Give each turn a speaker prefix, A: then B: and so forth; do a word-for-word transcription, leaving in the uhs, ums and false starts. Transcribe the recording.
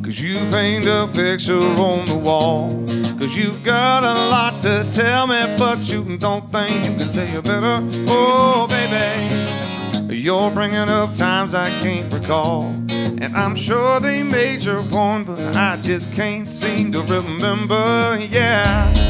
A: 'cause you paint a picture on the wall. 'Cause you've got a lot to tell me, but you don't think you can say it better. Oh, baby, you're bringing up times I can't recall. And I'm sure they made your point, but I just can't seem to remember, yeah.